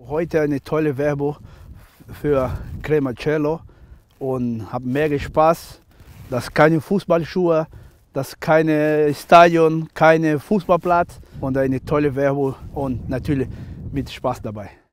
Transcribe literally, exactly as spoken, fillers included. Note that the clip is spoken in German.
Heute eine tolle Werbung für Cremoncello und habe mehr Spaß. Das ist keine Fußballschuhe, das ist keine Stadion, keine Fußballplatz und eine tolle Werbung und natürlich mit Spaß dabei.